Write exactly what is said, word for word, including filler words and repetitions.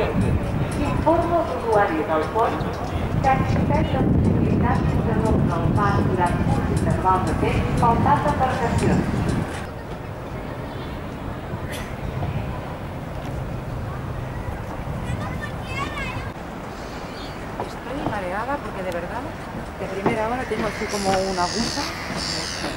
Informa els usuaris del pont que existeix la possibilitat d'interrompre el pas durant uns intervals de temps pel pas d'embarcacions. Estoy mareada porque de verdad, de primera hora tengo así como una aguja.